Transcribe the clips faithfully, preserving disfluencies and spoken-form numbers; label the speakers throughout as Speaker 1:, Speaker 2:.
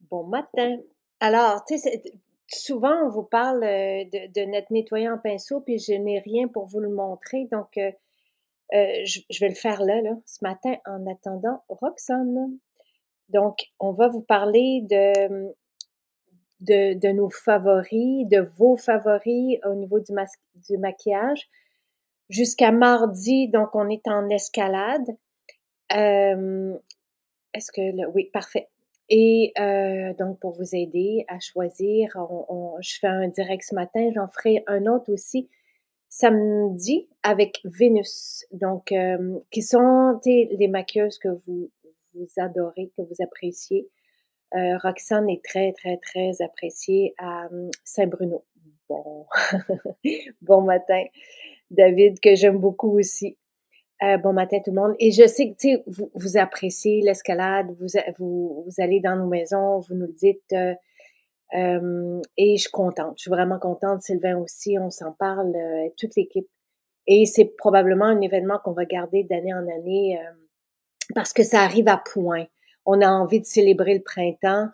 Speaker 1: Bon matin. Alors, tu sais, c'est- souvent on vous parle euh, de, de notre nettoyant en pinceau, puis je n'ai rien pour vous le montrer, donc euh, euh, je, je vais le faire là, là, ce matin, en attendant Roxane. Donc, on va vous parler de, de, de nos favoris, de vos favoris au niveau du, mas- du maquillage. Jusqu'à mardi, donc on est en escalade. Euh, Est-ce que le oui, parfait. Et heu, donc pour vous aider à choisir, on on je fais un direct ce matin, j'en ferai un autre aussi samedi avec Vénus. Donc hem, qui sont, tu sais, les maquilleuses que vous vous adorez, que vous appréciez. Heu, Roxane est très, très, très appréciée à, mmh, Saint-Bruno. Bon bon matin. David, que j'aime beaucoup aussi. Euh, bon matin tout le monde. Et je sais que tu sais, vous, vous appréciez l'escalade, vous, vous, vous allez dans nos maisons, vous nous le dites. Euh, euh, et je suis contente, je suis vraiment contente. Sylvain aussi, on s'en parle, euh, toute l'équipe. Et c'est probablement un événement qu'on va garder d'année en année euh, parce que ça arrive à point. On a envie de célébrer le printemps.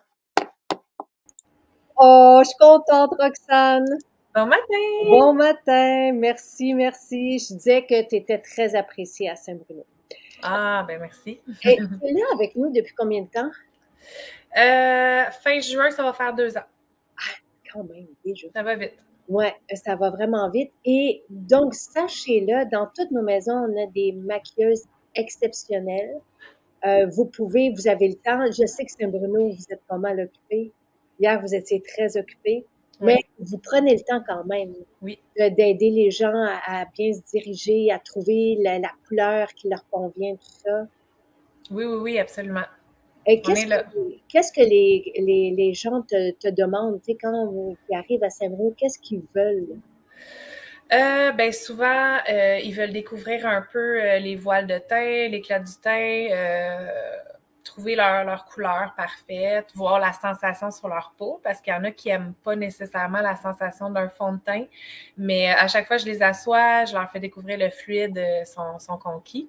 Speaker 1: Oh, je suis contente, Roxane.
Speaker 2: Bon matin!
Speaker 1: Bon matin, merci, merci. Je disais que tu étais très appréciée à Saint-Bruno.
Speaker 2: Ah, ben merci.
Speaker 1: Et tu es là avec nous depuis combien de temps?
Speaker 2: Euh, fin juin, ça va faire deux ans.
Speaker 1: Quand même, déjà.
Speaker 2: Ça va vite.
Speaker 1: Ouais, ça va vraiment vite. Et donc, sachez-le, dans toutes nos maisons, on a des maquilleuses exceptionnelles. Euh, vous pouvez, vous avez le temps. Je sais que Saint-Bruno, vous êtes pas mal occupé. Hier, vous étiez très occupé. Mais
Speaker 2: Oui,
Speaker 1: vous prenez le temps quand même
Speaker 2: oui.
Speaker 1: euh, d'aider les gens à, à bien se diriger, à trouver la, la couleur qui leur convient, tout ça.
Speaker 2: Oui, oui, oui, absolument.
Speaker 1: Et
Speaker 2: On
Speaker 1: qu'est-ce
Speaker 2: est
Speaker 1: que,
Speaker 2: là.
Speaker 1: qu'est-ce que les, les, les gens te, te demandent, tu sais, quand vous- ils arrivent à Saint-Bruno, qu'est-ce qu'ils veulent?
Speaker 2: Euh, ben souvent, euh, ils veulent découvrir un peu euh, les voiles de teint, l'éclat du teint, euh, trouver leur, leur couleur parfaite, voir la sensation sur leur peau, parce qu'il y en a qui aiment pas nécessairement la sensation d'un fond de teint, mais à chaque fois je les assois, je leur fais découvrir le fluide, euh, son, son conquis.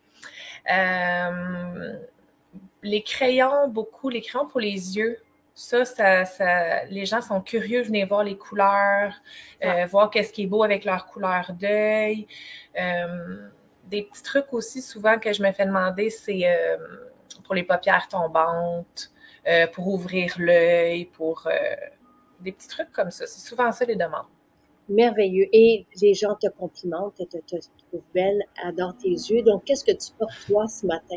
Speaker 2: Euh, les crayons, beaucoup, les crayons pour les yeux. Ça, ça, ça, les gens sont curieux, venez voir les couleurs,
Speaker 1: Ah,
Speaker 2: euh, voir qu'est-ce qui est beau avec leur couleur d'œil. Euh, des petits trucs aussi, souvent, que je me fais demander, c'est euh, pour les paupières tombantes, euh, pour ouvrir l'œil, pour euh, des petits trucs comme ça. C'est souvent ça les demandes.
Speaker 1: merveilleux. Et les gens te complimentent, te, te, te trouvent belle, adorent tes yeux. Donc, qu'est-ce que tu portes toi ce matin?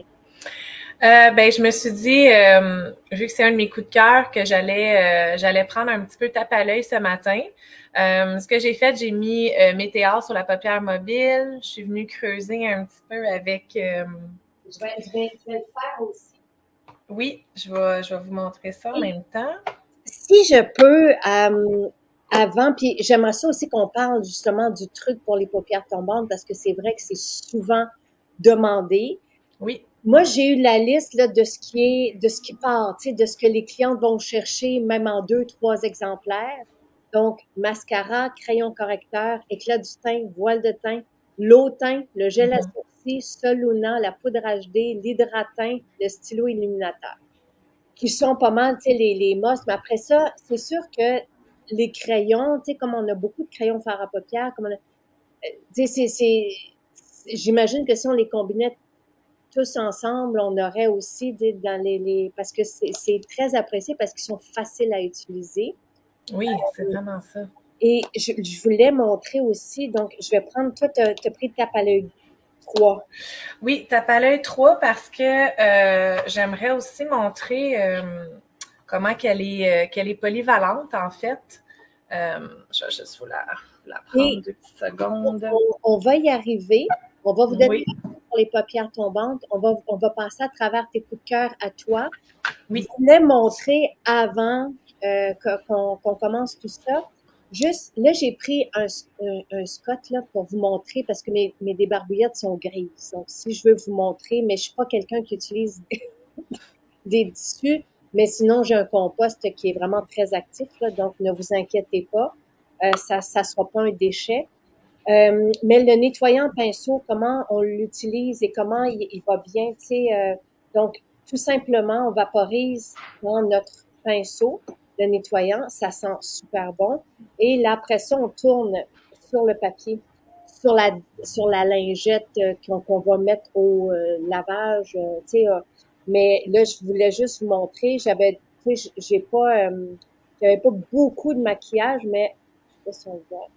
Speaker 2: Euh, ben, je me suis dit, euh, vu que c'est un de mes coups de cœur, que j'allais euh, j'allais prendre un petit peu tape à l'œil ce matin. Euh, ce que j'ai fait, j'ai mis euh, Météor sur la paupière mobile. Je suis venue creuser un petit peu avec... euh,
Speaker 1: Je vais, je vais, je vais le faire aussi.
Speaker 2: oui, je vais, je vais vous montrer ça en
Speaker 1: Et
Speaker 2: même temps.
Speaker 1: si je peux, euh, avant, puis j'aimerais ça aussi qu'on parle justement du truc pour les paupières tombantes parce que c'est vrai que c'est souvent demandé.
Speaker 2: Oui,
Speaker 1: Moi, j'ai eu la liste là, de ce qui est, de ce qui part, tu sais, de ce que les clientes vont chercher, même en deux, trois exemplaires. Donc, mascara, crayon correcteur, éclat du teint, voile de teint, l'eau teint, le gel à
Speaker 2: mhm.
Speaker 1: sourcils, Soluna, la poudre H D, l'hydratin, le stylo illuminateur, qui sont pas mal, tu sais, les, les must. Mais après ça, c'est sûr que les crayons, tu sais, comme on a beaucoup de crayons fard à paupières, comme on a, tu sais, c'est, c'est, j'imagine que si on les combinait tous ensemble, on aurait aussi dit dans les, les parce que c'est c'est très apprécié parce qu'ils sont faciles à utiliser.
Speaker 2: Oui, c'est vraiment ça.
Speaker 1: Et je, je voulais montrer aussi, donc je vais prendre, toi, tu as pris de tape à l'œil trois.
Speaker 2: Oui, tape à l'œil trois parce que euh, j'aimerais aussi montrer euh, comment qu'elle est, euh, qu'elle est polyvalente, en fait. Euh, je vais juste vous la, la prendre
Speaker 1: Et
Speaker 2: deux petites secondes.
Speaker 1: on, on va y arriver. On va vous donner
Speaker 2: Oui,
Speaker 1: pour les paupières tombantes. On va, on va passer à travers tes coups de cœur à toi. Je
Speaker 2: oui,
Speaker 1: voulais montrer avant euh, que- qu'on qu'on commence tout ça. Juste, là, j'ai pris un, un, un Scott là, pour vous montrer parce que mes, mes débarbouillettes sont grises. Donc, si je veux vous montrer, mais je suis pas quelqu'un qui utilise des tissus, mais sinon, j'ai un compost qui est vraiment très actif, là, donc ne vous inquiétez pas. Euh, ça ça sera pas un déchet. Euh, mais le nettoyant pinceau, comment on l'utilise et comment il, il va bien, tu sais. Euh, donc, tout simplement, on vaporise dans notre pinceau, le nettoyant, ça sent super bon. Et là, après ça, on tourne sur le papier, sur la, sur la lingette euh, qu'on qu'on va mettre au euh, lavage, euh, tu sais. Euh, mais là, je voulais juste vous montrer, j'avais, tu sais, j'ai pas, euh, j'avais pas beaucoup de maquillage, mais je sais pas si on voit.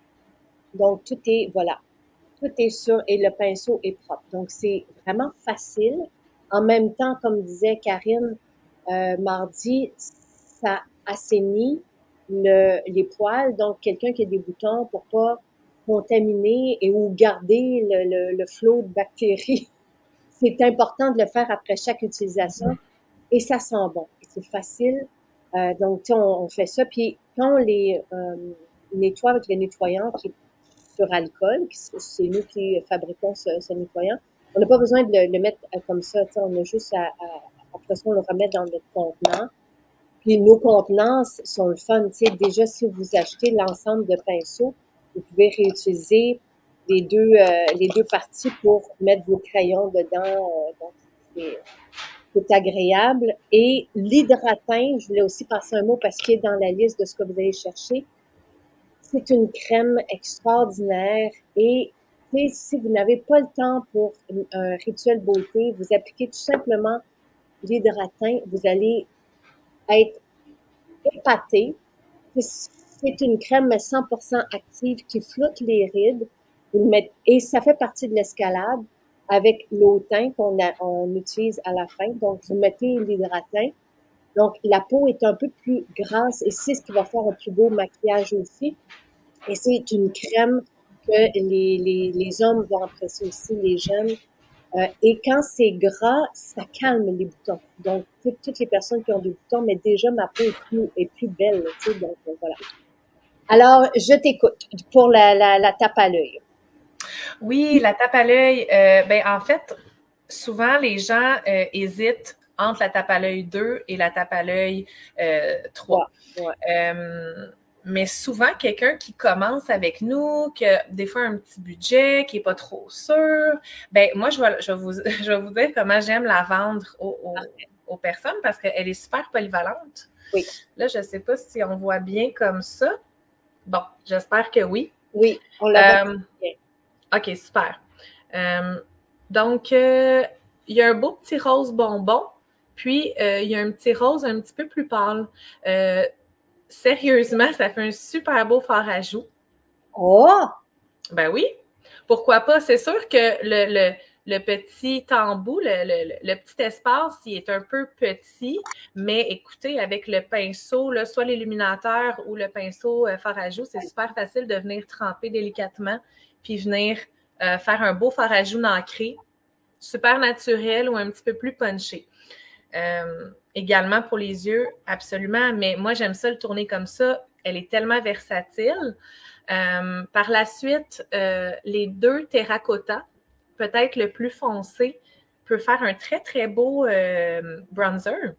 Speaker 1: Donc, tout est, voilà, tout est sûr et le pinceau est propre. Donc, c'est vraiment facile. En même temps, comme disait Karine, euh, mardi, ça assainit le, les poils. Donc, quelqu'un qui a des boutons pour pas contaminer et ou garder le, le, le flot de bactéries, c'est important de le faire après chaque utilisation et ça sent bon. C'est facile. Euh, donc, tu sais, on, on fait ça. Puis, quand on les euh, nettoie avec le nettoyant qui est sur alcool, c'est nous qui fabriquons ce, ce nettoyant, on n'a pas besoin de le, le mettre comme ça. Tu sais, on a juste à, à, après ça, on le remet dans notre contenant. Puis, nos contenants sont le fun. Tu sais, déjà, si vous achetez l'ensemble de pinceaux, vous pouvez réutiliser les deux, euh, les deux parties pour mettre vos crayons dedans. Euh, donc, c'est c'est agréable. Et l'hydratin, je voulais aussi passer un mot parce qu'il est dans la liste de ce que vous allez chercher. C'est une crème extraordinaire et si vous n'avez pas le temps pour un rituel beauté, vous appliquez tout simplement l'hydratin, vous allez être épaté. C'est une crème cent pour cent active qui flotte les rides. Vous le mettez, et ça fait partie de l'escalade avec l'eau teint qu'on a, on utilise à la fin. Donc, vous mettez l'hydratin. Donc, la peau est un peu plus grasse et c'est ce qui va faire un plus beau maquillage aussi. Et c'est une crème que les, les, les hommes vont apprécier aussi, les jeunes. Euh, et quand c'est gras, ça calme les boutons. Donc, toutes, toutes les personnes qui ont des boutons, mais déjà, ma peau est plus, est plus belle, tu sais, donc voilà. Alors, je t'écoute pour la, la, la tape à l'œil.
Speaker 2: Oui, la tape à l'œil, euh, ben en fait, souvent les gens euh, hésitent entre la tape à l'œil deux et la tape à l'œil euh, trois. Ouais, ouais. Euh, mais souvent, quelqu'un qui commence avec nous, qui a des fois un petit budget, qui n'est pas trop sûr, ben moi, je vais, je vais, vous, je vais vous dire comment j'aime la vendre aux, aux, aux personnes parce qu'elle est super polyvalente.
Speaker 1: Oui.
Speaker 2: Là, je ne sais pas si on voit bien comme ça. Bon, j'espère que oui.
Speaker 1: Oui, on la voit
Speaker 2: euh, bien. OK, super. Euh, donc, euh, il y a un beau petit rose bonbon, puis euh, il y a un petit rose un petit peu plus pâle. Euh, sérieusement, ça fait un super beau fard à joues.
Speaker 1: Oh!
Speaker 2: Ben oui. Pourquoi pas? C'est sûr que le, le, le petit embout, le, le, le petit espace, il est un peu petit, mais écoutez, avec le pinceau, là, soit l'illuminateur ou le pinceau euh, fard à joues, c'est super facile de venir tremper délicatement puis venir euh, faire un beau fard à joues nacré, super naturel ou un petit peu plus punché. Euh, également pour les yeux, absolument, mais moi, j'aime ça le tourner comme ça. Elle est tellement versatile. Euh, par la suite, euh, les deux terracotta, peut-être le plus foncé, peut faire un très, très beau euh, bronzer.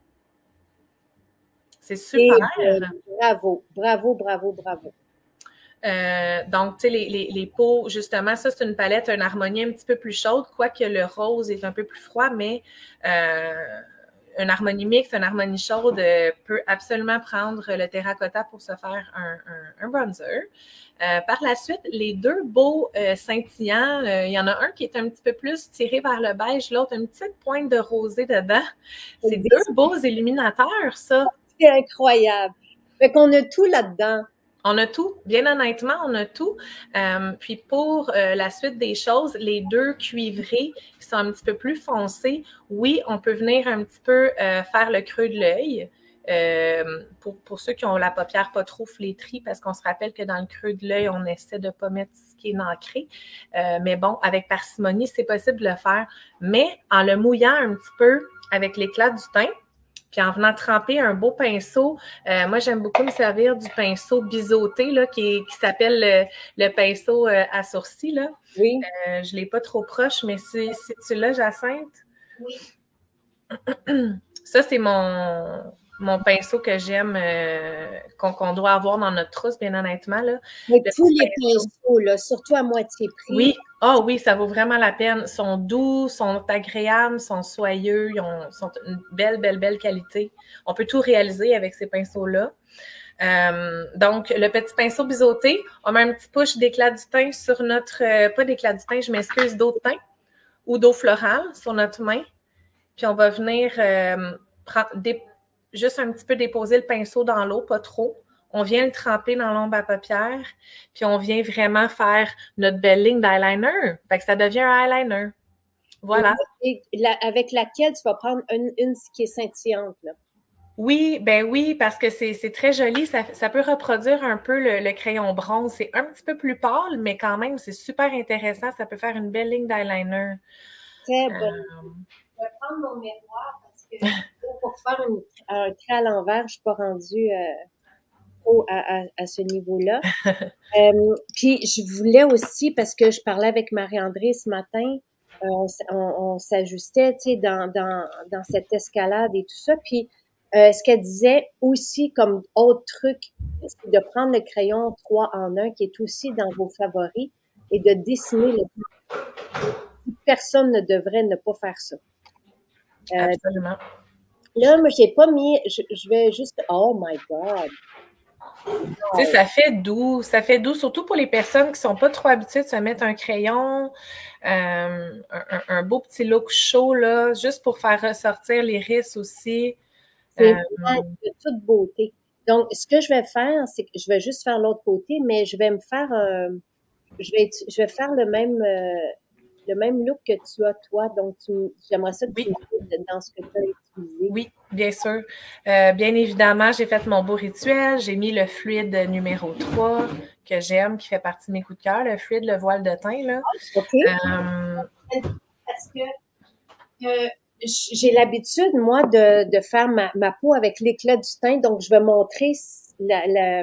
Speaker 2: C'est super.
Speaker 1: Et, bravo, bravo, bravo, bravo.
Speaker 2: Euh, donc, tu sais, les, les, les peaux, justement, ça, c'est une palette, une harmonie un petit peu plus chaude, quoique le rose est un peu plus froid, mais euh, une harmonie mixte, une harmonie chaude euh, peut absolument prendre le terracotta pour se faire un, un, un bronzer. Euh, par la suite, les deux beaux euh, scintillants, euh, il y en a un qui est un petit peu plus tiré vers le beige, l'autre une petite pointe de rosé dedans. C'est deux beaux illuminateurs, ça.
Speaker 1: C'est incroyable. Fait qu'on a tout là-dedans.
Speaker 2: On a tout, bien honnêtement, on a tout. Euh, puis pour euh, la suite des choses, les deux cuivrés qui sont un petit peu plus foncés, oui, on peut venir un petit peu euh, faire le creux de l'œil. Euh, pour, pour ceux qui ont la paupière pas trop flétrie, parce qu'on se rappelle que dans le creux de l'œil, on essaie de pas mettre ce qui est nacré. Euh, mais bon, avec parcimonie, c'est possible de le faire. Mais en le mouillant un petit peu avec l'éclat du teint, puis en venant tremper un beau pinceau, euh, moi j'aime beaucoup me servir du pinceau biseauté là, qui, qui s'appelle le, le pinceau euh, à sourcils. Là.
Speaker 1: Oui.
Speaker 2: Euh, je ne l'ai pas trop proche, mais si, si tu l'as, Jacinthe.
Speaker 1: Oui.
Speaker 2: Ça, c'est mon, mon pinceau que j'aime, euh, qu'on qu'on doit avoir dans notre trousse, bien honnêtement, là.
Speaker 1: Mais
Speaker 2: Le
Speaker 1: tous
Speaker 2: petit
Speaker 1: les
Speaker 2: pinceau.
Speaker 1: pinceaux, là, surtout à moitié prix.
Speaker 2: Oui, ah oui, ça vaut vraiment la peine. Ils sont doux, sont agréables, sont soyeux, ils ont, sont une belle, belle, belle qualité. On peut tout réaliser avec ces pinceaux-là. Euh, donc, le petit pinceau biseauté, on met un petit push d'éclat du teint sur notre, euh, pas d'éclat du teint, je m'excuse, d'eau de teint ou d'eau florale sur notre main. Puis on va venir euh, prendre des, juste un petit peu déposer le pinceau dans l'eau, pas trop. On vient le tremper dans l'ombre à paupières, puis on vient vraiment faire notre belle ligne d'eyeliner. Fait que ça devient un eyeliner. Voilà.
Speaker 1: Et la, avec laquelle tu vas prendre une, une qui est scintillante, là.
Speaker 2: Oui, ben oui, parce que c'est, c'est très joli. Ça, ça peut reproduire un peu le, le crayon bronze. C'est un petit peu plus pâle, mais quand même, c'est super intéressant. Ça peut faire une belle ligne d'eyeliner.
Speaker 1: Très bon.
Speaker 2: Euh...
Speaker 1: Je vais prendre mon miroir parce que pour faire une, un trait à l'envers, je suis pas rendue euh, trop à, à, à ce niveau-là. euh, puis je voulais aussi, parce que je parlais avec Marie-André ce matin, euh, on, on, on s'ajustait, tu sais, dans, dans, dans cette escalade et tout ça. Puis euh, ce qu'elle disait aussi comme autre truc, c'est de prendre le crayon trois en un qui est aussi dans vos favoris et de dessiner le personne ne devrait ne pas faire ça. Euh,
Speaker 2: Absolument.
Speaker 1: Là, moi, j'ai pas mis, je, je vais juste, oh my God.
Speaker 2: Tu sais, ça fait doux, ça fait doux, surtout pour les personnes qui sont pas trop habituées de se mettre un crayon, euh, un, un, beau petit look chaud, là, juste pour faire ressortir l'iris aussi.
Speaker 1: C'est euh, de toute beauté. Donc, ce que je vais faire, c'est que je vais juste faire l'autre côté, mais je vais me faire, euh, je vais, je vais faire le même, euh, le même look que tu as, toi. Donc, j'aimerais ça que
Speaker 2: oui.
Speaker 1: tu me dises dans ce que tu as utilisé.
Speaker 2: Oui, bien sûr. Euh, bien évidemment, j'ai fait mon beau rituel. J'ai mis le fluide numéro trois que j'aime, qui fait partie de mes coups de cœur, le fluide, le voile de teint. Là.
Speaker 1: OK. Euh... Parce que euh, j'ai l'habitude, moi, de, de faire ma, ma peau avec l'éclat du teint. Donc, je vais montrer la, la,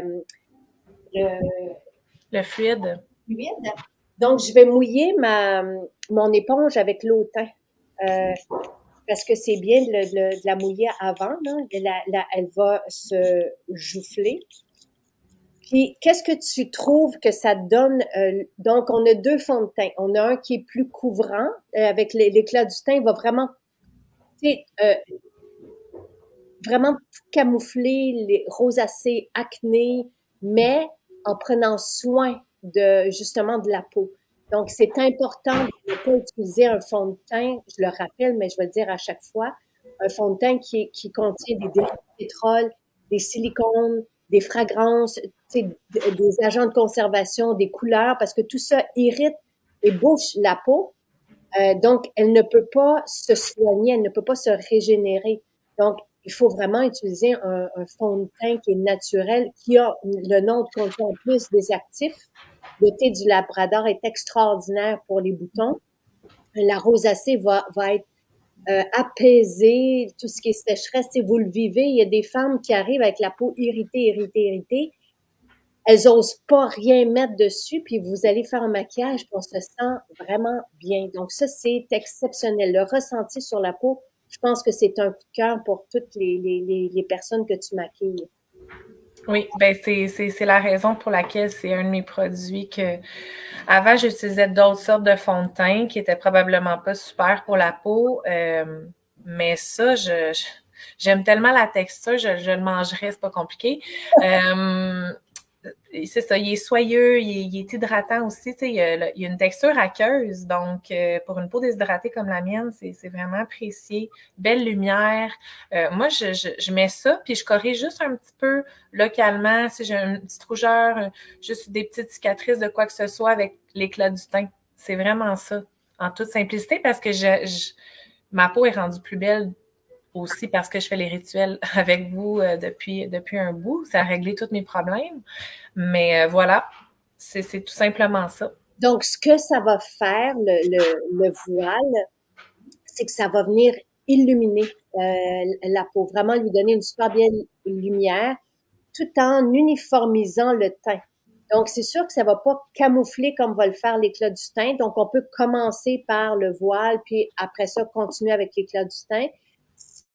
Speaker 1: le,
Speaker 2: le fluide.
Speaker 1: fluide. Donc, je vais mouiller ma, mon éponge avec l'eau teint. Euh, parce que c'est bien de, de, de la mouiller avant. Là. La, la, elle va se jouffler. Puis, qu'est-ce que tu trouves que ça donne? Euh, donc, on a deux fonds de teint. On a un qui est plus couvrant, euh, avec l'éclat du teint, il va vraiment, euh, vraiment camoufler les rosacées, acné, mais en prenant soin de, justement, de la peau. Donc, c'est important de ne pas utiliser un fond de teint, je le rappelle, mais je vais le dire à chaque fois, un fond de teint qui, qui contient des dérivés de pétrole, des silicones, des fragrances, des agents de conservation, des couleurs, parce que tout ça irrite et bouche la peau. Euh, donc, elle ne peut pas se soigner, elle ne peut pas se régénérer. Donc, il faut vraiment utiliser un, un fond de teint qui est naturel, qui a le nom de contient en plus des actifs. Le thé du Labrador est extraordinaire pour les boutons. La rosacée va, va être euh, apaisée, tout ce qui est sécheresse, si vous le vivez, il y a des femmes qui arrivent avec la peau irritée, irritée, irritée. Elles osent pas rien mettre dessus, puis vous allez faire un maquillage, puis on se sent vraiment bien. Donc ça, c'est exceptionnel. Le ressenti sur la peau, je pense que c'est un coup de cœur pour toutes les, les, les personnes que tu maquilles.
Speaker 2: Oui, ben c'est, c'est, c'est la raison pour laquelle c'est un de mes produits que avant j'utilisais d'autres sortes de fond de teint qui étaient probablement pas super pour la peau, euh, mais ça je, je j'aime tellement la texture, je, je le mangerais, c'est pas compliqué. Euh, c'est ça, il est soyeux, il est, il est hydratant aussi, tu sais, il y a, il y a une texture aqueuse, donc euh, pour une peau déshydratée comme la mienne, c'est, c'est vraiment apprécié. Belle lumière. Euh, moi, je, je, je mets ça, puis je corrige juste un petit peu localement, si j'ai une petite rougeur, juste des petites cicatrices de quoi que ce soit avec l'éclat du teint. C'est vraiment ça, en toute simplicité, parce que je, je, ma peau est rendue plus belle aussi parce que je fais les rituels avec vous euh, depuis, depuis un bout. Ça a réglé tous mes problèmes. Mais euh, voilà, c'est, c'est tout simplement ça.
Speaker 1: Donc, ce que ça va faire, le, le, le voile, c'est que ça va venir illuminer euh, la peau, vraiment lui donner une super belle lumière, tout en uniformisant le teint. Donc, c'est sûr que ça va pas camoufler comme va le faire l'éclat du teint. Donc, on peut commencer par le voile, puis après ça, continuer avec l'éclat du teint.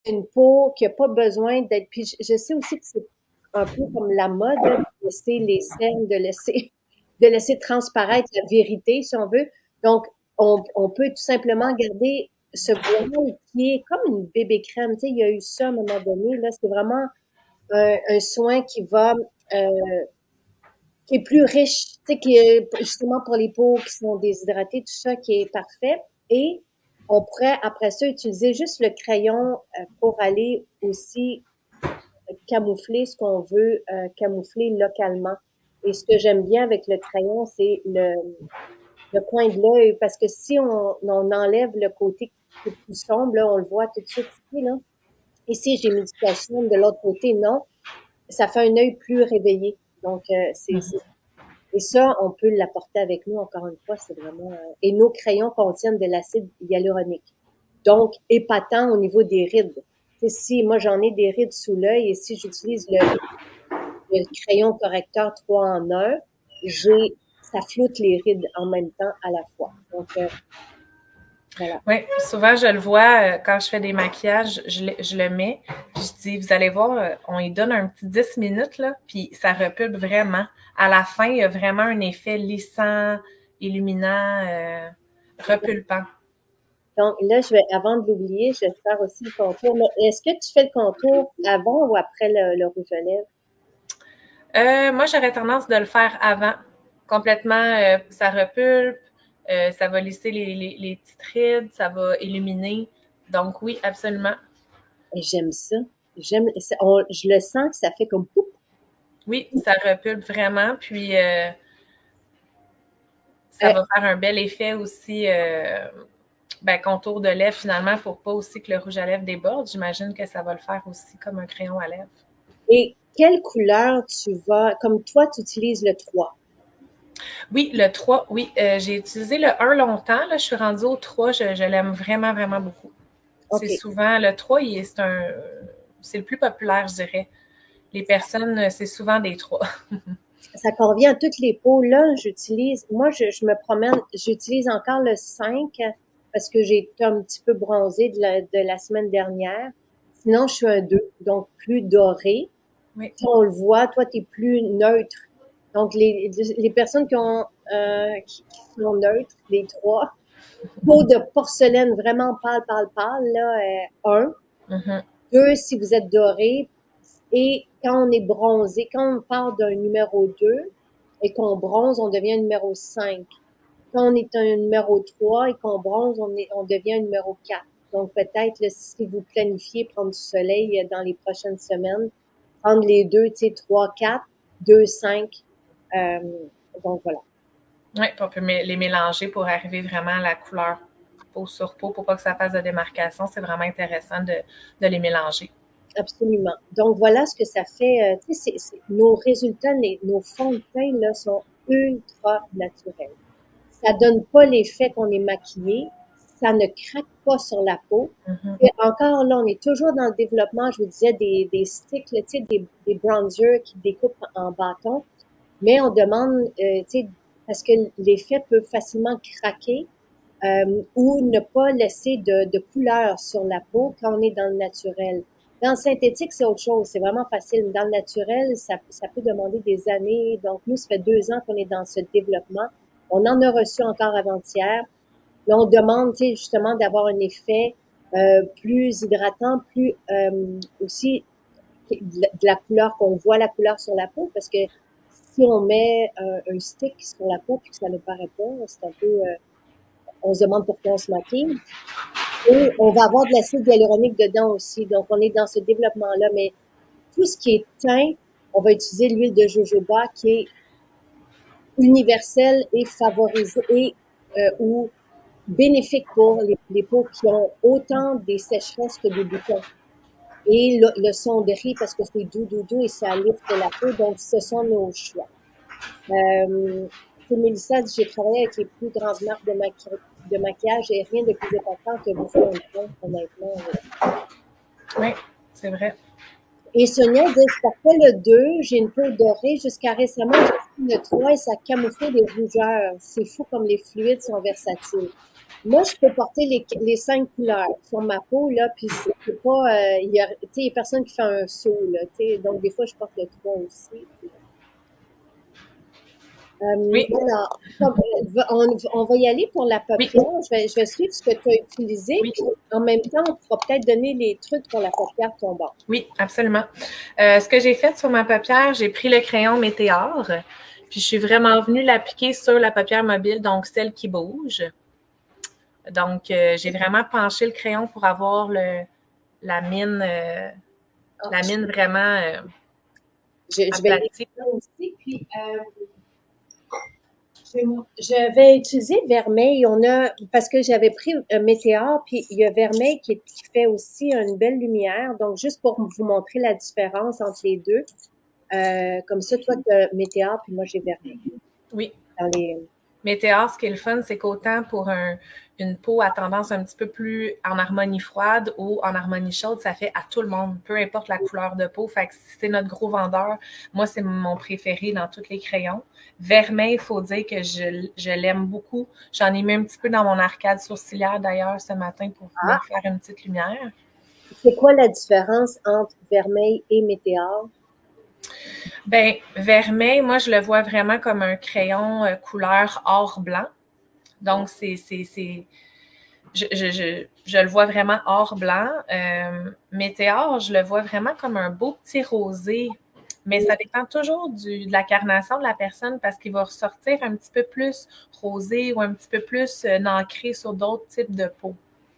Speaker 1: une peau qui a pas besoin d'être... Puis je, je sais aussi que c'est un peu comme la mode, là, de laisser les cernes, de laisser, de laisser transparaître la vérité, si on veut. Donc, on, on peut tout simplement garder ce voile qui est comme une bébé crème. Tu sais, il y a eu ça à un moment donné. Là, c'est vraiment un, un soin qui va, euh, qui est plus riche, tu sais, qui est justement pour les peaux qui sont déshydratées, tout ça, qui est parfait. Et on pourrait, après ça, utiliser juste le crayon euh, pour aller aussi camoufler ce qu'on veut euh, camoufler localement. Et ce que j'aime bien avec le crayon, c'est le, le coin de l'œil, parce que si on, on enlève le côté qui est plus sombre, là, on le voit tout de suite ici, là. Ici, j'ai mis du calcium, de l'autre côté, non. Ça fait un œil plus réveillé. Donc, euh, c'est, c'est, et ça, on peut l'apporter avec nous, encore une fois, c'est vraiment... Euh, et nos crayons contiennent de l'acide hyaluronique. Donc, épatant au niveau des rides. Tu sais, si moi, j'en ai des rides sous l'œil et si j'utilise le, le crayon correcteur trois en un, j'ai, ça floute les rides en même temps à la fois. Donc, euh, voilà.
Speaker 2: Oui, souvent je le vois euh, quand je fais des maquillages, je le, je le mets, puis je dis, vous allez voir, euh, on y donne un petit dix minutes, là, puis ça repulpe vraiment. À la fin, il y a vraiment un effet lissant, illuminant, euh, repulpant.
Speaker 1: Donc là, je vais, avant de l'oublier, je vais faire aussi le contour. Mais est-ce que tu fais le contour avant ou après le, le rouge à lèvres?
Speaker 2: Euh, moi, j'aurais tendance de le faire avant. Complètement, euh, ça repulpe, euh, ça va lisser les, les, les petites rides, ça va illuminer. Donc oui, absolument.
Speaker 1: Et j'aime ça. J'aime, on, je le sens que ça fait comme poup.
Speaker 2: Oui, ça repulpe vraiment. Puis euh, ça
Speaker 1: Euh,
Speaker 2: va faire un bel effet aussi, euh, ben, contour de lèvres finalement, pour pas aussi que le rouge à lèvres déborde. J'imagine que ça va le faire aussi comme un crayon à lèvres.
Speaker 1: Et quelle couleur tu vas, comme toi, tu utilises le trois?
Speaker 2: Oui, le trois, oui. Euh, j'ai utilisé le un longtemps. Là, je suis rendue au trois. Je, je l'aime vraiment, vraiment beaucoup. C'est
Speaker 1: OK.
Speaker 2: souvent, le trois, c'est un, c'est le plus populaire, je dirais. Les personnes, c'est souvent des trois.
Speaker 1: Ça convient à toutes les peaux. Là, j'utilise, moi, je, je me promène, j'utilise encore le cinq parce que j'ai été un petit peu bronzée de la, de la semaine dernière. Sinon, je suis un deux, donc plus doré.
Speaker 2: Oui.
Speaker 1: Si on le voit, toi, tu es plus neutre. Donc, les, les personnes qui ont euh, qui, qui sont neutres, les trois, peau de porcelaine vraiment pâle, pâle, pâle, là, euh, un.
Speaker 2: Mm-hmm.
Speaker 1: Deux, si vous êtes doré. Et quand on est bronzé, quand on part d'un numéro deux et qu'on bronze, on devient un numéro cinq. Quand on est un numéro trois et qu'on bronze, on, est, on devient un numéro quatre. Donc, peut-être, là, si vous planifiez prendre du soleil dans les prochaines semaines, prendre les deux, tu sais, trois, quatre, deux, cinq. Euh, donc, voilà.
Speaker 2: Oui, on peut les mélanger pour arriver vraiment à la couleur peau sur peau pour pas que ça fasse de démarcation. C'est vraiment intéressant de, de les mélanger.
Speaker 1: Absolument. Donc, voilà ce que ça fait. Euh, tu sais, c'est, c'est, nos résultats, les, nos fonds de teint, là, sont ultra naturels. Ça donne pas l'effet qu'on est maquillé. Ça ne craque pas sur la peau.
Speaker 2: Mm-hmm.
Speaker 1: Et encore là, on est toujours dans le développement, je vous disais, des, des sticks, là, tu sais, des, des bronzers qui découpent en bâton. Mais on demande, euh, tu sais, parce que l'effet peut facilement craquer euh, ou ne pas laisser de, de couleur sur la peau quand on est dans le naturel. Dans le synthétique, c'est autre chose. C'est vraiment facile. Dans le naturel, ça, ça peut demander des années. Donc, nous, ça fait deux ans qu'on est dans ce développement. On en a reçu encore avant-hier. Là, on demande, tu sais, justement, d'avoir un effet euh, plus hydratant, plus euh, aussi de la couleur, qu'on voit la couleur sur la peau, parce que si on met euh, un stick sur la peau puis que ça ne paraît pas, c'est un peu... Euh, on se demande pourquoi on se maquille. Et on va avoir de l'acide hyaluronique dedans aussi. Donc, on est dans ce développement-là. Mais tout ce qui est teint, on va utiliser l'huile de jojoba qui est universelle et favorisée et euh, ou bénéfique pour les, les peaux qui ont autant des sécheresses que des boutons. Et le, le son de riz parce que c'est doux, doux, doux et ça lifte la peau. Donc, ce sont nos choix. Euh, Mélissa dit, j'ai travaillé avec les plus grandes marques de, maqui de maquillage et rien de plus important que vous faire une teint, honnêtement.
Speaker 2: Oui, c'est vrai.
Speaker 1: Et Sonia dit, je portais le deux, j'ai une peau dorée. Jusqu'à récemment, j'ai pris le trois et ça camouflait les rougeurs. C'est fou comme les fluides sont versatiles. Moi, je peux porter les, les cinq couleurs sur ma peau, là, puis c'est pas, euh, il y a, tu sais, il y a personne qui fait un saut, là, tu sais. Donc, des fois, je porte le trois aussi. Euh,
Speaker 2: Oui,
Speaker 1: alors, on, on va y aller pour la
Speaker 2: oui,
Speaker 1: paupière. Je vais, je vais suivre ce que tu as utilisé.
Speaker 2: oui,
Speaker 1: Puis en même temps, on pourra peut-être donner les trucs pour la paupière tombante.
Speaker 2: oui, absolument. Euh, ce que j'ai fait sur ma paupière, j'ai pris le crayon Météor, puis je suis vraiment venue l'appliquer sur la paupière mobile, donc celle qui bouge. Donc, euh, j'ai vraiment penché le crayon pour avoir le, la mine, euh,
Speaker 1: Ah,
Speaker 2: la mine vraiment euh,
Speaker 1: je, je vais
Speaker 2: aplatie.
Speaker 1: l'écrire aussi. Puis, euh, je, je vais utiliser vermeil. On a, parce que j'avais pris un météore, puis il y a vermeil qui, qui fait aussi une belle lumière. Donc, juste pour vous montrer la différence entre les deux. Euh, comme ça, toi, tu as météore, puis moi, j'ai vermeil.
Speaker 2: Oui.
Speaker 1: Dans les...
Speaker 2: Météor, ce qui est le fun, c'est qu'autant pour un, une peau à tendance un petit peu plus en harmonie froide ou en harmonie chaude, ça fait à tout le monde, peu importe la couleur de peau. Fait que c'est notre gros vendeur. Moi, c'est mon préféré dans tous les crayons. Vermeil, il faut dire que je, je l'aime beaucoup. J'en ai mis un petit peu dans mon arcade sourcilière d'ailleurs ce matin pour venir
Speaker 1: Ah,
Speaker 2: faire une petite lumière.
Speaker 1: c'est quoi la différence entre vermeil et météore?
Speaker 2: Ben, vermeil, moi, je le vois vraiment comme un crayon euh, couleur or blanc. Donc, c'est, c'est, c'est, je, je, je, je le vois vraiment or blanc. Euh, Météor, je le vois vraiment comme un beau petit rosé. Mais ça dépend toujours du, de la carnation de la personne parce qu'il va ressortir un petit peu plus rosé ou un petit peu plus euh, nacré sur d'autres types de peau,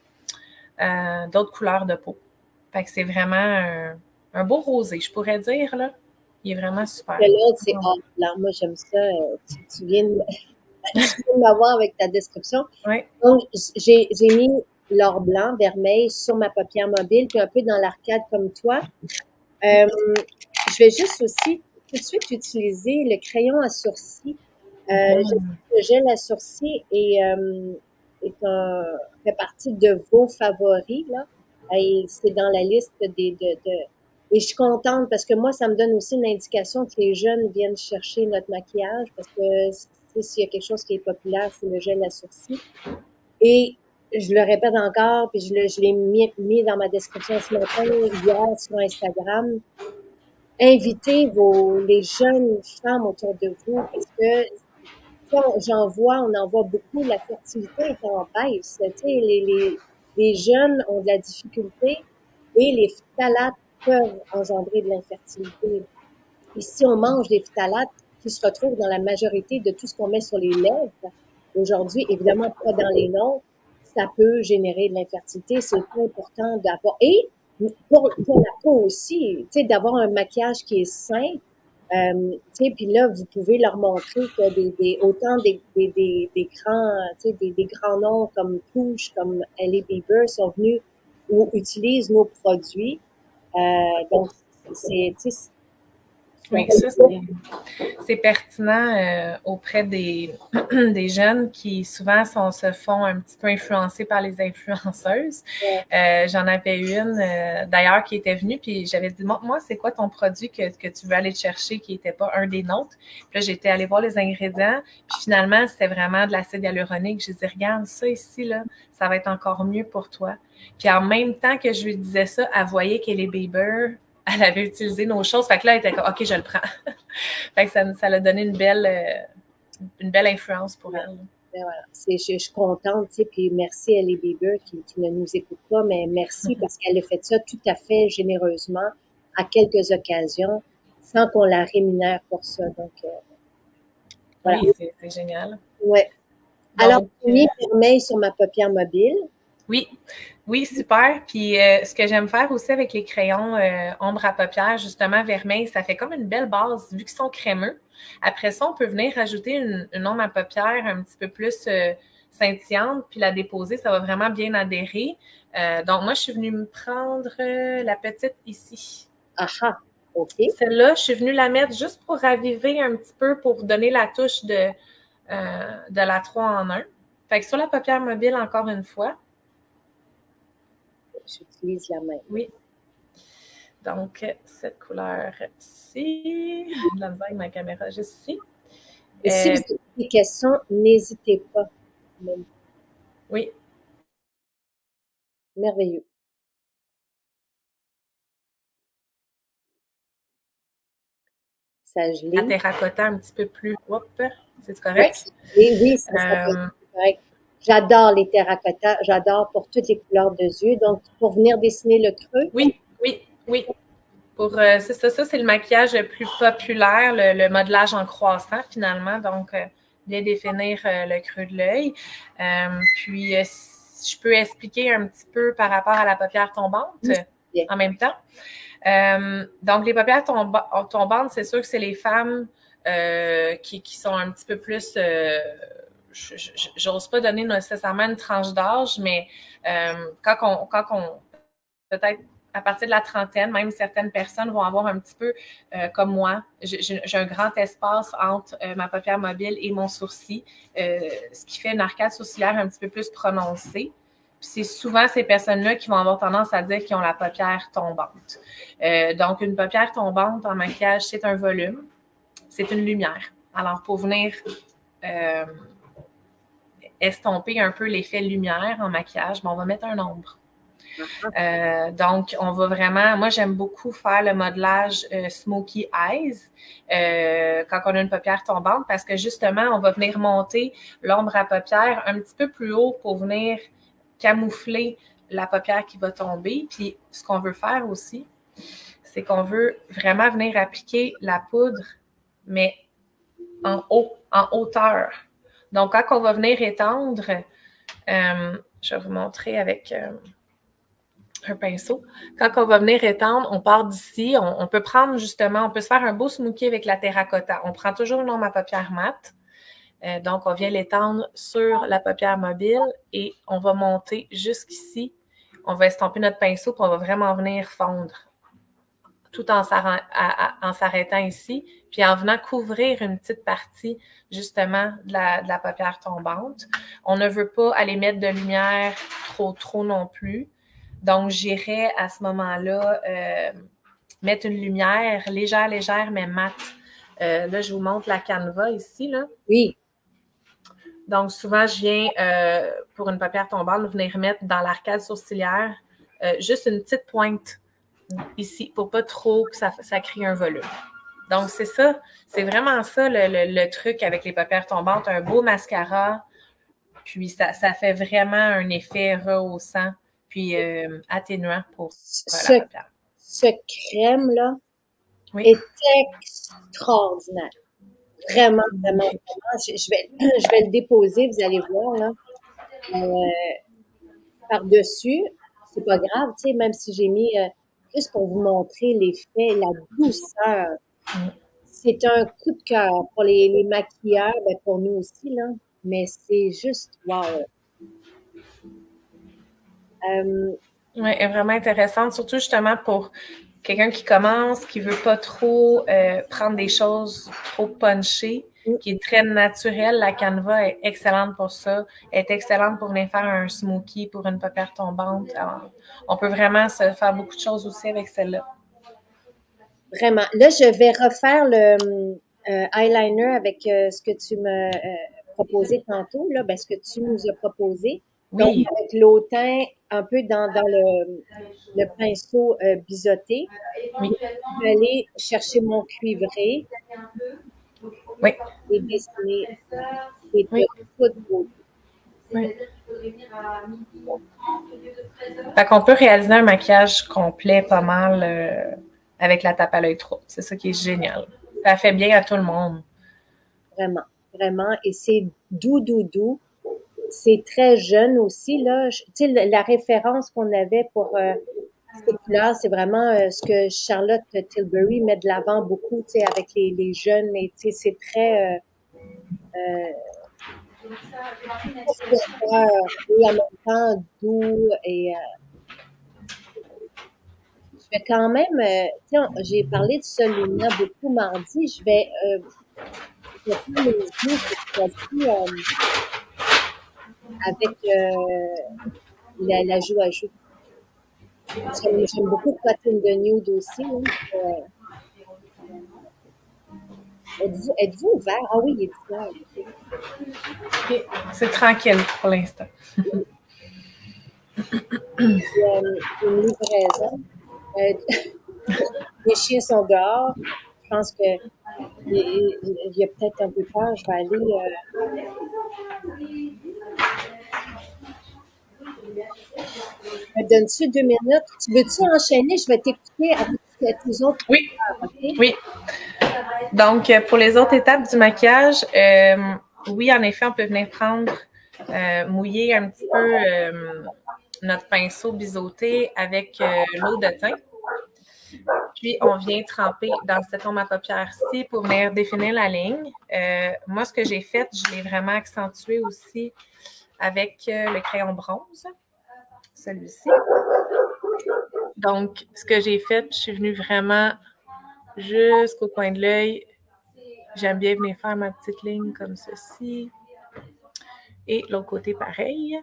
Speaker 2: euh, d'autres couleurs de peau. Fait que c'est vraiment un, un beau rosé, je pourrais dire, là. Il est vraiment super.
Speaker 1: L'autre, c'est or blanc. Moi, j'aime ça. Tu, tu viens de, tu viens de m'avoir avec ta description.
Speaker 2: Oui.
Speaker 1: Donc, j'ai, j'ai mis l'or blanc, vermeil sur ma paupière mobile, puis un peu dans l'arcade comme toi. Euh, je vais juste aussi tout de suite utiliser le crayon à sourcils. Euh,
Speaker 2: Mm.
Speaker 1: Le gel à sourcils est, euh, est un, fait partie de vos favoris, là. Et c'est dans la liste des, de, de, et je suis contente parce que moi, ça me donne aussi une indication que les jeunes viennent chercher notre maquillage parce que s'il y a quelque chose qui est populaire, c'est le gel à sourcils. Et je le répète encore, puis je, le, je l'ai mis, mis dans ma description ce matin, hier sur Instagram. Invitez vos, les jeunes femmes autour de vous parce que j'en vois, on en voit beaucoup, la fertilité est en baisse. Tu sais, les, les, les jeunes ont de la difficulté et les phtalates peuvent engendrer de l'infertilité. Et si on mange des phtalates qui se retrouvent dans la majorité de tout ce qu'on met sur les lèvres, aujourd'hui, évidemment pas dans les nôtres, ça peut générer de l'infertilité. C'est important d'avoir. Et pour, pour la peau aussi, tu sais, d'avoir un maquillage qui est sain. Euh, tu sais, puis là, vous pouvez leur montrer que des, des autant des, des, des, des grands, tu sais, des, des grands noms comme Pouche, comme Hailey Bieber sont venus ou utilisent nos produits. Euh, donc, c'est, tu sais,
Speaker 2: Oui, ça, c'est, c'est pertinent euh, auprès des, des jeunes qui souvent sont, se font un petit peu influencer par les influenceuses. Euh, j'en avais une euh, d'ailleurs qui était venue, puis j'avais dit, moi, c'est quoi ton produit que, que tu veux aller te chercher qui n'était pas un des nôtres? Puis là, j'étais allée voir les ingrédients, puis finalement, c'était vraiment de l'acide hyaluronique. J'ai dit, regarde ça ici, là, ça va être encore mieux pour toi. Puis en même temps que je lui disais ça, elle voyait qu'elle est Bieber, elle avait utilisé nos choses. Fait que là, elle était comme, OK, je le prends. Fait que ça, ça l'a donné une belle, euh, une belle influence pour elle.
Speaker 1: Ben voilà. C'est, je, je suis contente, tu sais, puis merci à Hailey Bieber qui, qui ne nous écoute pas, mais merci parce qu'elle a fait ça tout à fait généreusement à quelques occasions sans qu'on la rémunère pour ça. Donc, euh, voilà.
Speaker 2: Oui, c'est, c'est génial.
Speaker 1: Ouais.
Speaker 2: Donc,
Speaker 1: Alors, j'ai mis
Speaker 2: euh,
Speaker 1: vermeil sur ma paupière mobile.
Speaker 2: oui, oui, super. Puis euh, ce que j'aime faire aussi avec les crayons euh, ombre à paupières, justement vermeil, ça fait comme une belle base vu qu'ils sont crémeux. Après ça, on peut venir rajouter une, une ombre à paupières un petit peu plus euh, scintillante, puis la déposer, ça va vraiment bien adhérer. Euh, donc moi, je suis venue me prendre euh, la petite ici.
Speaker 1: Aha, OK.
Speaker 2: Celle-là, je suis venue la mettre juste pour raviver un petit peu, pour donner la touche de, euh, de la trois en un. Fait que sur la paupière mobile, encore une fois,
Speaker 1: J'utilise la même.
Speaker 2: oui. Donc, cette couleur-ci, de la misère avec ma caméra juste ici.
Speaker 1: Et si
Speaker 2: Euh,
Speaker 1: vous avez des questions, n'hésitez pas.
Speaker 2: oui.
Speaker 1: Merveilleux. Ça a gelé.
Speaker 2: À terracotta un petit peu plus. Hop, c'est correct?
Speaker 1: Oui, oui, ça, ça
Speaker 2: Euh,
Speaker 1: peut être correct. J'adore les terracottas. J'adore pour toutes les couleurs de yeux. Donc, pour venir dessiner le creux.
Speaker 2: oui, oui, oui. Pour, euh, c'est ça, ça c'est le maquillage le plus populaire, le, le modelage en croissant finalement, donc euh, bien définir euh, le creux de l'œil. Euh, puis, euh, je peux expliquer un petit peu par rapport à la paupière tombante
Speaker 1: Oui.
Speaker 2: en même temps. Euh, donc, les paupières tomba tombantes, c'est sûr que c'est les femmes euh, qui, qui sont un petit peu plus... Euh, j'ose pas donner nécessairement une tranche d'âge, mais euh, quand on, quand on peut-être à partir de la trentaine, même certaines personnes vont avoir un petit peu, euh, comme moi, j'ai un grand espace entre euh, ma paupière mobile et mon sourcil, euh, ce qui fait une arcade sourcilière un petit peu plus prononcée. C'est souvent ces personnes-là qui vont avoir tendance à dire qu'ils ont la paupière tombante. Euh, donc, une paupière tombante en maquillage, c'est un volume, c'est une lumière. Alors, pour venir euh, estomper un peu l'effet lumière en maquillage, ben, on va mettre un ombre. Euh, donc, on va vraiment... Moi, j'aime beaucoup faire le modelage euh, Smoky Eyes euh, quand on a une paupière tombante parce que, justement, on va venir monter l'ombre à paupière un petit peu plus haut pour venir camoufler la paupière qui va tomber. Puis, ce qu'on veut faire aussi, c'est qu'on veut vraiment venir appliquer la poudre, mais en haut, en hauteur. Donc, quand on va venir étendre, euh, je vais vous montrer avec... Euh, un pinceau. Quand on va venir étendre, on part d'ici. On, on peut prendre justement, on peut se faire un beau smoky avec la terracotta. On prend toujours le nombre à paupière mat. Euh, donc, on vient l'étendre sur la paupière mobile et on va monter jusqu'ici. On va estomper notre pinceau puis on va vraiment venir fondre tout en s'arrêtant ici, puis en venant couvrir une petite partie justement de la, de la paupière tombante. On ne veut pas aller mettre de lumière trop, trop non plus. Donc, j'irais à ce moment-là euh, mettre une lumière légère, légère, mais mate. Euh, là, je vous montre la canevas ici, là.
Speaker 1: Oui.
Speaker 2: Donc, souvent, je viens, euh, pour une paupière tombante, venir mettre dans l'arcade sourcilière euh, juste une petite pointe ici, pour pas trop que ça, ça crée un volume. Donc, c'est ça. C'est vraiment ça, le, le, le truc avec les paupières tombantes. Un beau mascara, puis ça, ça fait vraiment un effet rehaussant puis euh, atténuant pour
Speaker 1: ce,
Speaker 2: la paupière.
Speaker 1: Ce crème-là
Speaker 2: oui.
Speaker 1: est extraordinaire. Vraiment, vraiment, vraiment. Je, je, vais, je vais le déposer, vous allez voir, là. Euh, par-dessus, c'est pas grave, tu sais, même si j'ai mis, euh, juste pour vous montrer l'effet, la douceur. Mm. C'est un coup de cœur pour les, les maquilleurs, ben pour nous aussi, là. Mais c'est juste, wow.
Speaker 2: Euh, oui, elle est vraiment intéressante, surtout justement pour quelqu'un qui commence, qui veut pas trop euh, prendre des choses trop punchées, mm. qui est très naturelle. La canevas est excellente pour ça. Elle est excellente pour venir faire un smoky, pour une paupière tombante. Alors, on peut vraiment se faire beaucoup de choses aussi avec celle-là.
Speaker 1: Vraiment. Là, je vais refaire le euh, eyeliner avec euh, ce que tu me euh, proposé tantôt, là, ben, ce que tu nous as proposé.
Speaker 2: Oui.
Speaker 1: Donc, avec l'autain un peu dans, dans le, le pinceau euh, biseauté.
Speaker 2: Oui.
Speaker 1: Je vais aller chercher mon cuivré.
Speaker 2: Oui.
Speaker 1: Et dessiner. Et
Speaker 2: oui.
Speaker 1: tout beau.
Speaker 2: Oui. Fait qu'on peut réaliser un maquillage complet pas mal euh, avec la tape à l'œil trois. C'est ça qui est génial. Ça fait bien à tout le monde.
Speaker 1: Vraiment, vraiment. Et c'est doux, doux, doux. C'est très jeune aussi, là. Tu sais, la référence qu'on avait pour euh, ces couleurs, c'est vraiment euh, ce que Charlotte Tilbury met de l'avant beaucoup, tu sais, avec les, les jeunes. Mais tu sais, c'est très... Euh, euh, et en même temps doux et... Euh, je vais quand même... Euh, tu sais, j'ai parlé de ce Luna beaucoup mardi. Je vais... Euh, je vais faire les yeux cette fois-ci euh, avec... Euh, La, la joue à joue. J'aime j'aime beaucoup Cotton de Nude aussi. Hein. Euh, êtes-vous, êtes-vous ouvert? Ah oui, il est dix heures. OK.
Speaker 2: Okay. C'est tranquille pour l'instant.
Speaker 1: J'ai euh, j'ai une livraison. Euh, les chiens sont dehors. Je pense que il, il- il y a peut-être un peu peur. Je vais aller. Euh, me donnes-tu deux minutes? Tu veux-tu enchaîner? Je vais t'écouter avec tes autres
Speaker 2: Oui,
Speaker 1: affaires, OK?
Speaker 2: oui. Donc, pour les autres étapes du maquillage, euh, oui, en effet, on peut venir prendre, euh, mouiller un petit peu euh, notre pinceau biseauté avec euh, l'eau de teint. Puis, on vient tremper dans cette ombre à paupières-ci pour venir définir la ligne. Euh, moi, ce que j'ai fait, je l'ai vraiment accentué aussi avec euh, le crayon bronze, celui-ci. Donc, ce que j'ai fait, je suis venue vraiment jusqu'au coin de l'œil. J'aime bien venir faire ma petite ligne comme ceci. Et l'autre côté, pareil.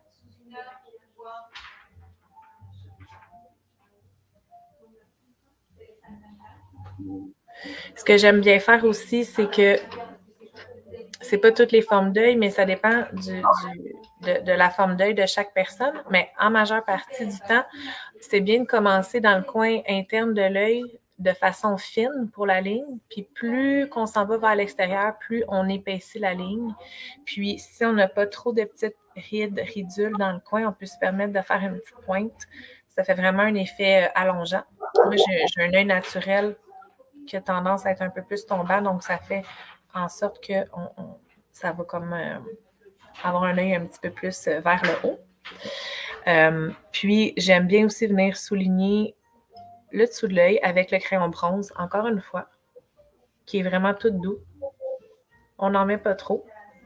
Speaker 2: Ce que j'aime bien faire aussi, c'est que c'est pas toutes les formes d'œil, mais ça dépend du, du, de, de la forme d'œil de chaque personne. Mais en majeure partie du temps, c'est bien de commencer dans le coin interne de l'œil de façon fine pour la ligne. Puis plus qu'on s'en va vers l'extérieur, plus on épaissit la ligne. Puis si on n'a pas trop de petites rides, ridules dans le coin, on peut se permettre de faire une petite pointe. Ça fait vraiment un effet allongeant. Moi, j'ai, j'ai un œil naturel qui a tendance à être un peu plus tombant, donc ça fait en sorte que on, on, ça va comme euh, avoir un œil un petit peu plus euh, vers le haut. Euh, puis, j'aime bien aussi venir souligner le dessous de l'œil avec le crayon bronze, encore une fois, qui est vraiment tout doux. On n'en met pas trop.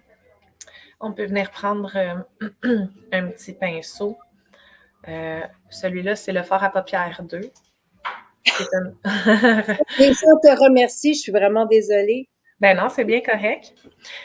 Speaker 2: On peut venir prendre euh, un petit pinceau. Euh, celui-là, c'est le fard à paupières deux. C'est un...
Speaker 1: Les gens te remercient. Je suis vraiment désolée.
Speaker 2: Ben non, c'est bien correct.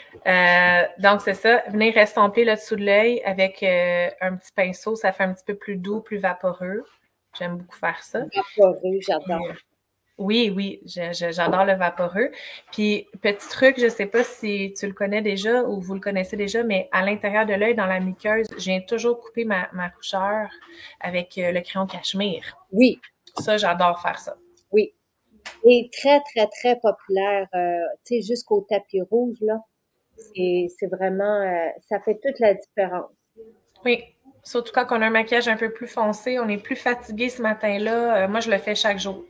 Speaker 2: Euh, donc, c'est ça. Venir estomper le dessous de l'œil avec euh, un petit pinceau, ça fait un petit peu plus doux, plus vaporeux. J'aime beaucoup faire ça.
Speaker 1: Vaporeux,
Speaker 2: Puis,
Speaker 1: j'adore.
Speaker 2: euh, oui, oui, je- je- j'adore le vaporeux. Puis, petit truc, je sais pas si tu le connais déjà ou vous le connaissez déjà, mais à l'intérieur de l'œil, dans la muqueuse, je viens toujours couper ma, ma rougeur avec euh, le crayon cachemire.
Speaker 1: Oui,
Speaker 2: Ça, j'adore faire ça.
Speaker 1: oui. Et très, très, très populaire, euh, tu sais, jusqu'au tapis rouge, là. C'est, c'est vraiment, euh, ça fait toute la différence.
Speaker 2: Oui. Surtout quand on a un maquillage un peu plus foncé, on est plus fatigué ce matin-là. Euh, moi, je le fais chaque jour.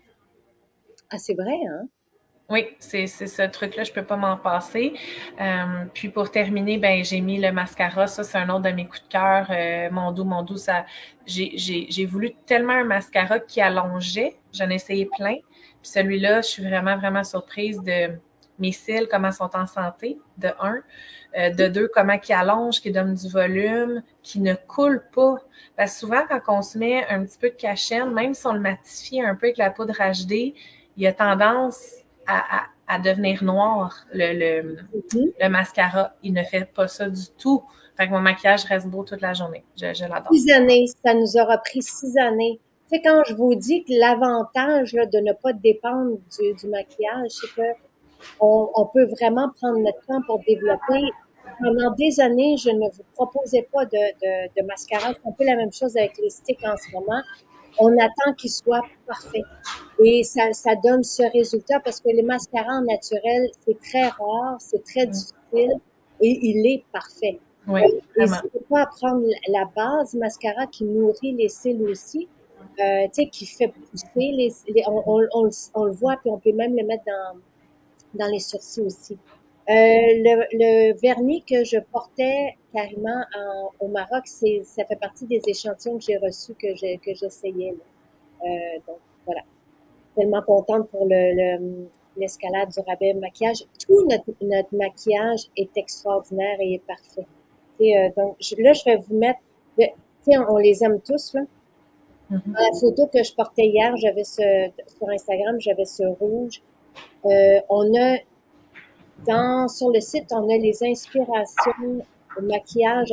Speaker 1: Ah, c'est vrai, hein?
Speaker 2: Oui, c'est c'est ce truc-là, je peux pas m'en passer. Euh, puis pour terminer, ben j'ai mis le mascara. Ça, c'est un autre de mes coups de cœur. Euh, mon doux, mon doux, ça. J'ai j'ai j'ai voulu tellement un mascara qui allongeait. J'en ai essayé plein. Puis celui-là, je suis vraiment vraiment surprise de mes cils, comment sont en santé. De un, Euh, de deux, comment qui allonge, qui donne du volume, qui ne coule pas. Parce que souvent, quand on se met un petit peu de cachenne, même si on le matifie un peu avec la poudre H D, il y a tendance à, à, à devenir noir, le, le,
Speaker 1: Mhm.
Speaker 2: le mascara. Il ne fait pas ça du tout. Fait que mon maquillage reste beau toute la journée. Je, je l'adore.
Speaker 1: Six années, ça nous aura pris six années. Tu sais, quand je vous dis que l'avantage là, de ne pas dépendre du, du maquillage, c'est que on, on peut vraiment prendre notre temps pour développer. Pendant des années, je ne vous proposais pas de, de, de mascara. C'est un peu la même chose avec les sticks en ce moment. On attend qu'ils soient parfaits. Et ça, ça donne ce résultat parce que les mascaras en naturel, c'est très rare, c'est très difficile et il est parfait.
Speaker 2: Oui,
Speaker 1: Euh,
Speaker 2: vraiment.
Speaker 1: N'hésitez pas à prendre la base mascara qui nourrit les cils aussi, euh, tu sais, qui fait pousser les, les on, on, on, le- on le voit, puis on peut même le mettre dans, dans les sourcils aussi. Euh, le, le vernis que je portais carrément en- au Maroc, c'est, ça fait partie des échantillons que j'ai reçus, que j'ai, que j'essayais, là. Euh, donc, voilà. Tellement contente pour le, le- l'escalade du rabais maquillage. Tout notre, notre maquillage est extraordinaire et est parfait. Et, euh, donc, je- là, je vais vous mettre, le- tu sais, on les aime tous, là.
Speaker 2: Mhm.
Speaker 1: Dans la photo que je portais hier, j'avais ce, sur Instagram, j'avais ce rouge. Euh, on a, dans, sur le site, on a les inspirations au maquillage avec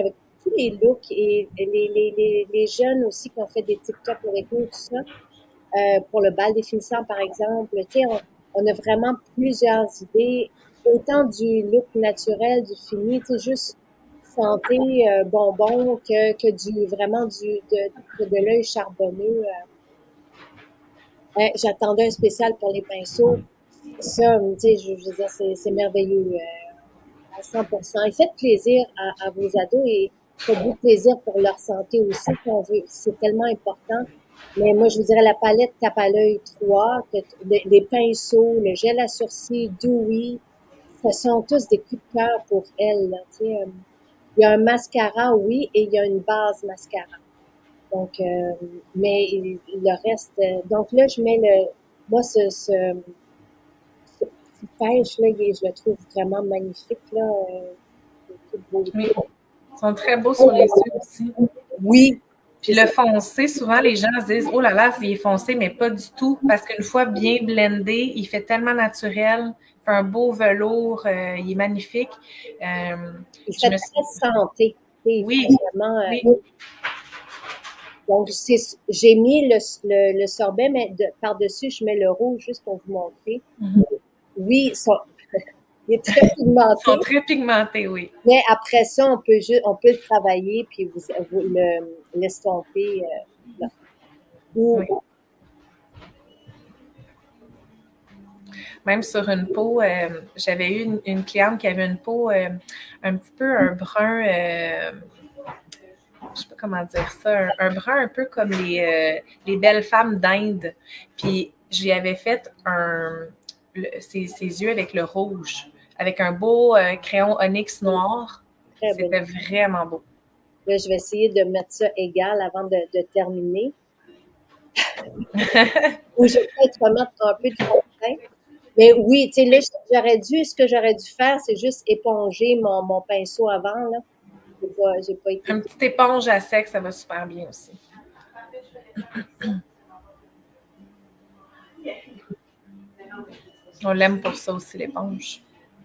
Speaker 1: tous les looks et les, les, les, les jeunes aussi qui ont fait des TikTok avec nous, tout ça, euh, pour le bal des finissants, par exemple, tu sais, on, on a vraiment plusieurs idées, autant du look naturel, du fini, tu sais, juste santé, euh, bonbon, que, que du, vraiment du, de, de, de l'œil charbonneux. Euh. Ouais, j'attendais un spécial pour les pinceaux. Ça, tu sais, je, je veux dire, c'est, c'est merveilleux. Euh, à cent pour cent. Et faites plaisir à, à vos ados et faites-vous plaisir pour leur santé aussi, si on veut. C'est tellement important. Mais moi, je vous dirais la palette tape à l'œil trois, que t- les, les pinceaux, le gel à sourcils, Dewy, ce sont tous des coups de cœur pour elles, là, tu sais. euh. Il y a un mascara, oui, et il y a une base mascara. Donc, euh, mais il- le reste, euh, donc là, je mets le, moi, ce, ce, ce petit pêche, là, il est- je le trouve vraiment magnifique, là, euh, de toute
Speaker 2: Oui,
Speaker 1: beauté.
Speaker 2: ils sont très beaux sur les yeux aussi.
Speaker 1: Oui,
Speaker 2: Puis le foncé, souvent les gens se disent oh là là, il est foncé, mais pas du tout. Parce qu'une fois bien blendé, il fait tellement naturel, il fait un beau velours, euh, il est magnifique. Euh,
Speaker 1: il
Speaker 2: je
Speaker 1: fait
Speaker 2: me suis.
Speaker 1: très santé. Tu sais, il
Speaker 2: Oui,
Speaker 1: fait vraiment.
Speaker 2: oui.
Speaker 1: euh, donc, c'est, j'ai mis le, le, le sorbet, mais de, par-dessus, je mets le rouge juste pour vous montrer.
Speaker 2: Mm-hmm.
Speaker 1: Oui, ça, il est très
Speaker 2: Ils sont
Speaker 1: pigmenté,
Speaker 2: très pigmentés, oui.
Speaker 1: mais après ça, on peut juste, on peut le travailler puis vous, vous le, l'estomper. Euh, là. Ou,
Speaker 2: Oui. Même sur une peau, euh, j'avais eu une, une, cliente qui avait une peau euh, un petit peu un brun, euh, je sais pas comment dire ça, un, un brun un peu comme les, euh, les belles femmes d'Inde. Puis je lui avais fait un, le, ses, ses yeux avec le rouge, avec un beau euh, crayon onyx noir.
Speaker 1: très bien.
Speaker 2: C'était vraiment beau.
Speaker 1: Là, je vais essayer de mettre ça égal avant de, de terminer. Ou je vais peut-être remettre un peu de fond de teint. Mais oui, tu sais, là, j'aurais dû, ce que j'aurais dû faire, c'est juste éponger mon, mon pinceau avant, là. J'ai pas, j'ai pas été.
Speaker 2: Une petite éponge à sec, ça va super bien aussi. On l'aime pour ça aussi, l'éponge.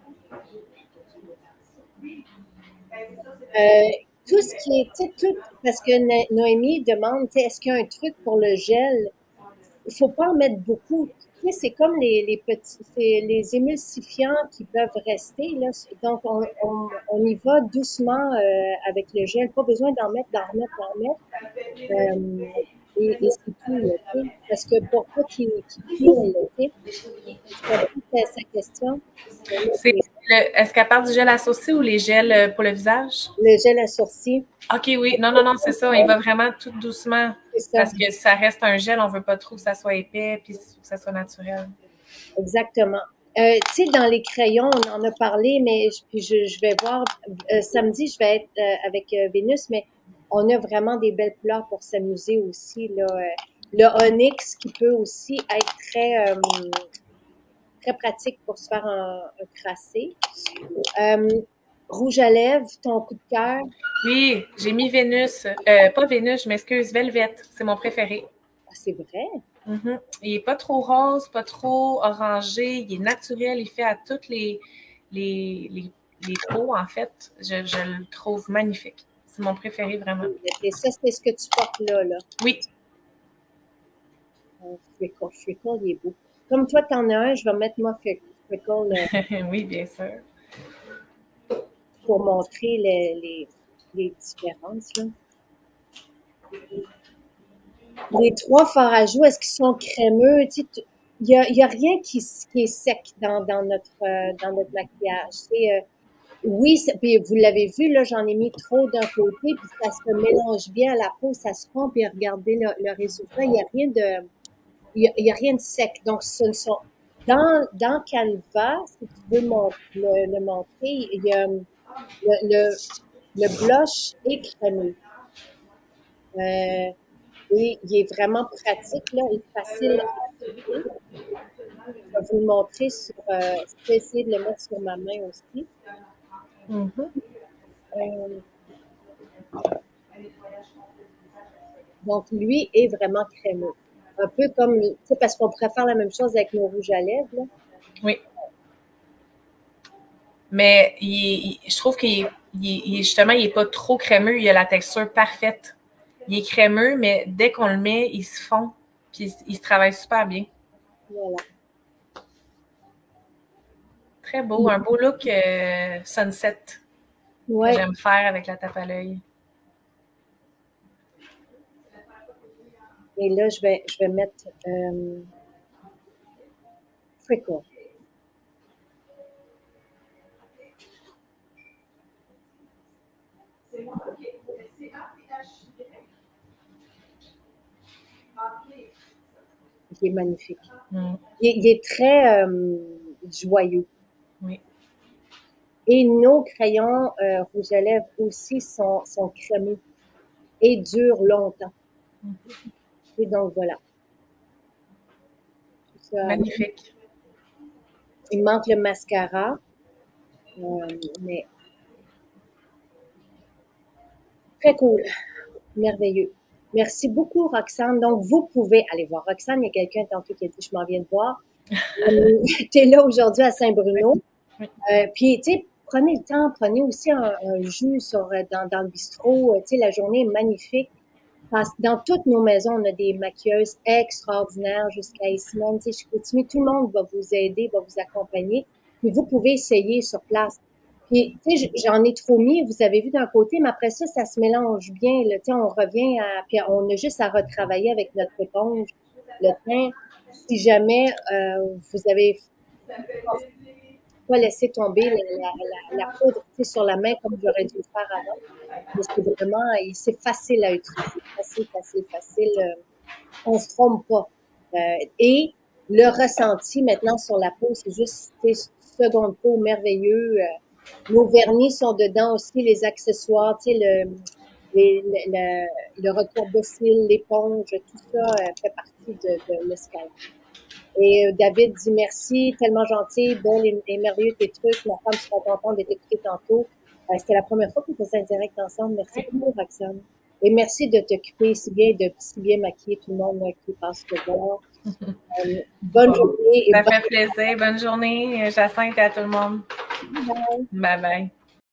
Speaker 1: Euh, tout ce qui est, tu sais, tout, parce que Noémie demande, tu sais, est-ce qu'il y a un truc pour le gel? Il faut pas en mettre beaucoup. Tu sais, c'est comme les, les petits, c'est les émulsifiants qui peuvent rester, là. Donc, on, on, on y va doucement euh, avec le gel. Pas besoin d'en mettre, d'en remettre, d'en remettre. Euh, et, et c'est tout, là, tu sais. Parce que pour pas qu'il qu'il pile, tu sais. Je comprends sa, sa question.
Speaker 2: C'est le, est-ce qu'elle parle du gel à sourcils ou les gels pour le visage?
Speaker 1: Le gel à sourcils.
Speaker 2: OK, oui. Non, non, non, c'est ça. Il va vraiment tout doucement.
Speaker 1: C'est ça.
Speaker 2: Parce que ça reste un gel, on veut pas trop que ça soit épais puis que ça soit naturel.
Speaker 1: Exactement. Euh, tu sais, dans les crayons, on en a parlé, mais je, puis je, je vais voir, euh, samedi, je vais être euh, avec euh, Vénus, mais on a vraiment des belles couleurs pour s'amuser aussi, là. Euh, le onyx qui peut aussi être très, euh, très pratique pour se faire un, un crassé. Euh, rouge à lèvres, ton coup de cœur.
Speaker 2: Oui, j'ai mis Vénus. Euh, pas Vénus, je m'excuse, Velvet. C'est mon préféré.
Speaker 1: Ah, c'est vrai?
Speaker 2: Mm-hmm. Il est pas trop rose, pas trop orangé. Il est naturel. Il fait à toutes les, les, les, les peaux, en fait. Je, je le trouve magnifique. C'est mon préféré, vraiment.
Speaker 1: Et ça, c'est ce que tu portes là, là.
Speaker 2: Oui.
Speaker 1: Euh, Freckle, Freckle, il est beau. Comme toi, t'en as un, je vais mettre moi Freckle euh,
Speaker 2: Oui, bien sûr.
Speaker 1: pour montrer les, les, les différences, là. Les trois fards à joues, est-ce qu'ils sont crémeux? Tu sais, il y a, y a rien qui, qui est sec dans, dans notre euh, dans notre maquillage. C'est, euh, oui, puis vous l'avez vu, là, j'en ai mis trop d'un côté, puis ça se mélange bien à la peau, ça se fond, puis regardez le, le résultat, il n'y a rien de il y a, y a rien de sec. Donc, ce ne sont dans, dans Canva, si tu veux mon, le, le montrer, il y a le, le, le blush est crémeux. Euh, Et il est vraiment pratique, là, et facile à appliquer. Je vais vous le montrer sur, euh, je vais essayer de le mettre sur ma main aussi.
Speaker 2: Mm-hmm.
Speaker 1: Euh, donc, lui est vraiment crémeux. Un peu comme, tu sais, parce qu'on pourrait faire la même chose avec nos rouges à lèvres, là.
Speaker 2: Oui. Mais il, il, je trouve qu'il est il est, il est, justement, il n'est pas trop crémeux, il a la texture parfaite. Il est crémeux, mais dès qu'on le met, il se fond, puis il, il se travaille super bien.
Speaker 1: Voilà.
Speaker 2: Très beau, un beau look euh, sunset
Speaker 1: Ouais.
Speaker 2: que j'aime faire avec la tape à l'œil.
Speaker 1: Et là, je vais, je vais mettre euh, Frickle. Il est magnifique. Mm. Il, il est très euh, joyeux.
Speaker 2: Oui.
Speaker 1: Et nos crayons euh, rouge à lèvres aussi sont, sont crémeux et durent longtemps. Mm. Et donc, voilà.
Speaker 2: Ça, magnifique.
Speaker 1: Il manque le mascara, euh, mais très cool, merveilleux. Merci beaucoup, Roxane. Donc, vous pouvez aller voir Roxane. Il y a quelqu'un tantôt qui a dit, je m'en viens de voir. euh, tu es là aujourd'hui à Saint-Bruno. Oui. Euh, puis, tu sais, prenez le temps, prenez aussi un, un jus sur, dans, dans le bistrot. Tu sais, la journée est magnifique. Dans toutes nos maisons, on a des maquilleuses extraordinaires jusqu'à Simone. Tu sais, Chicoutimi, tout le monde va vous aider, va vous accompagner. Puis, vous pouvez essayer sur place. Puis, tu sais, j'en ai trop mis, vous avez vu d'un côté, mais après ça, ça se mélange bien. Tu sais, on revient à, puis on a juste à retravailler avec notre éponge, le teint. Si jamais euh, vous avez pas laissé tomber la, la, la, la poudre sur la main comme j'aurais dû le faire avant, mais c'est vraiment, c'est facile à utiliser, facile, facile, facile. Euh, on se trompe pas. Euh, et le ressenti maintenant sur la peau, c'est juste seconde peau merveilleux. Euh, nos vernis sont dedans aussi, les accessoires, tu sais, le, les, le, le, le recours de cils, l'éponge, tout ça euh, fait partie de, de l'escalade. Et euh, David dit merci, tellement gentil, belle et, et merveilleux tes trucs. Ma femme sera contente d'être écoutée tantôt. Euh, C'était la première fois qu'on faisait un direct ensemble. Merci beaucoup, Roxane. Et merci de t'occuper si bien, de si bien maquiller tout le monde là, qui passe te voir. Euh, bonne journée.
Speaker 2: Ça
Speaker 1: et
Speaker 2: fait bonne... plaisir. Bonne journée, Jacinthe, et à tout le monde.
Speaker 1: Bye bye.
Speaker 2: Bye bye.